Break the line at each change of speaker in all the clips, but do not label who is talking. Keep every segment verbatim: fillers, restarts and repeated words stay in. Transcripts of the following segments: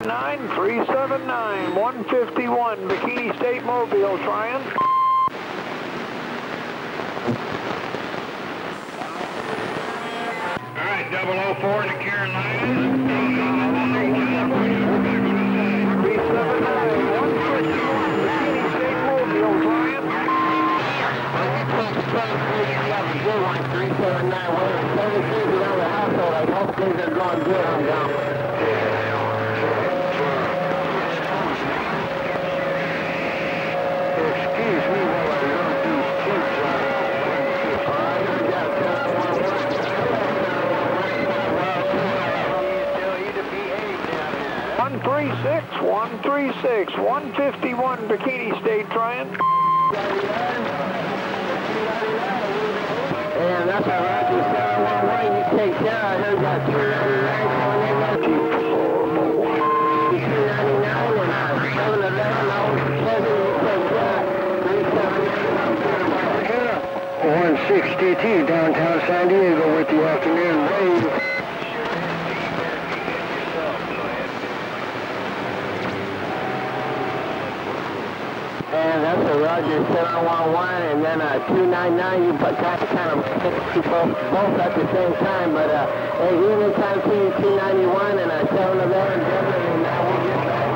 nine three seven nine, one fifty-one, Bikini State Mobile, trying.
All right, double oh four to Carolina.
three seven nine, one fifty-one, Bikini State Mobile, trying.
three seven nine, we're seven things around the household. I hope things are going good. I'm down.
Excuse me while I run these kids one three six, one three six, one fifty-one, Bikini State, trying.
And that's all right. You seven one one, you take care. I heard that two ninety-nine coming in there. two ninety-nine and uh, seven eleven, Old Pleasant, you take care. three seven nine.
one sixty-two, downtown San Diego with the afternoon wave.
And that's a Roger seven one one, and then uh, two ninety-nine, you put kind of, kind of mix you both, both at the same time, but uh, hey, evening time team two ninety-one and uh, seven eleven, definitely, now we'll get back.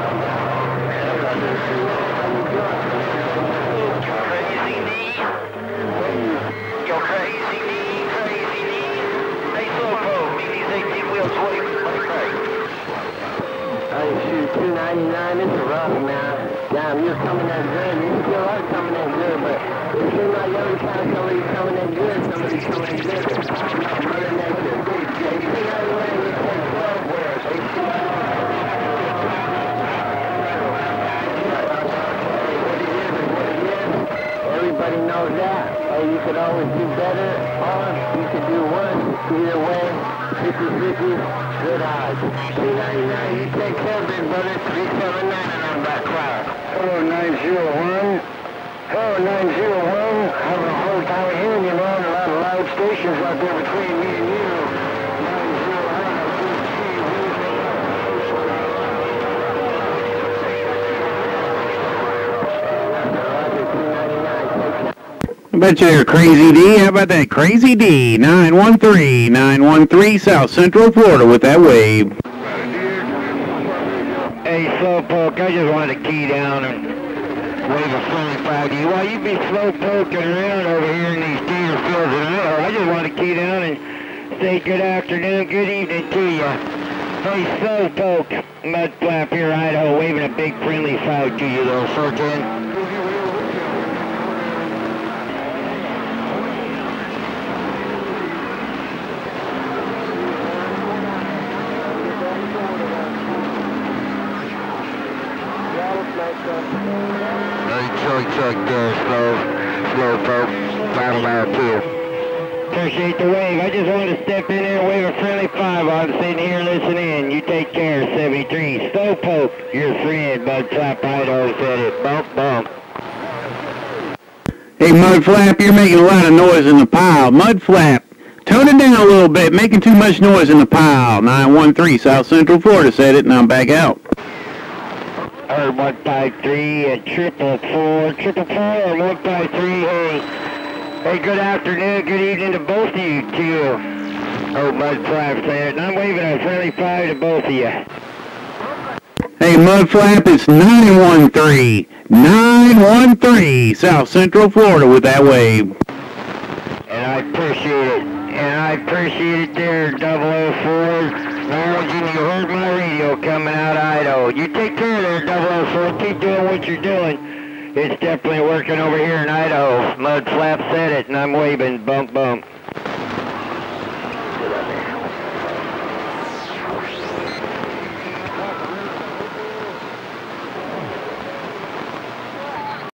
Crazy knee. Yo, crazy knee, crazy knee. Hey, Slowpoke, meet these eighteen wheels twenty, twenty-five.
Hey, shoot, two ninety-nine, it's a rough, man. Damn, you're coming in good. You still are coming in good, but it seems like every time somebody's coming in good, somebody's coming in good. I don't know, Mother Nature. Hey, two ninety-one, you take twelve wheels. Hey, two Everybody knows that. Hey, you could always do better, or you could do worse. Either way, fifty fifty, good odds. two ninety-nine, you take care, big brother. three seven nine, and I'm back quiet.
Hello, nine zero one. Hello, nine zero one. Having a hard time hearing you, man. A lot of loud stations out there between me and you. nine zero one.
I bet you they're Crazy D. How about that? Crazy D, nine one three, nine one three, South Central Florida with that wave.
Hey, Slowpoke, I just wanted to key down and wave a friendly flag to you. While you be slowpoking around over here in these gator fields in Idaho, I just wanted to key down and say good afternoon, good evening to you. Hey, Slowpoke, Mudflap here, Idaho, waving a big friendly flag to you, little surgeon. Hey, Chuck, Chuck there, slow, Slowpoke, battle hour two. Appreciate the wave. I just wanted to step in there and wave a friendly five. I'm sitting here listening. You take care, seventy-three. Slowpoke, your friend, Mudflap, Idaho said it. Bump, bump.
Hey, Mudflap, you're making a lot of noise in the pile. Mudflap, tone it down a little bit, making too much noise in the pile. nine one three, South Central Florida said it, and I'm back out.
Or one five three and triple four, triple four or one five three. Hey, hey, good afternoon, good evening to both of you too. Oh, Mudflap said, and I'm waving a friendly five to both of you.
Hey, Mudflap, it's nine one three, nine one three, South Central Florida with that wave.
And I appreciate it, and I appreciate it there, double oh four. Marilyn, you heard my radio coming out of Idaho. You take care there, double oh four. Keep doing what you're doing. It's definitely working over here in Idaho. Mudflap said it, and I'm waving. Bump, bump.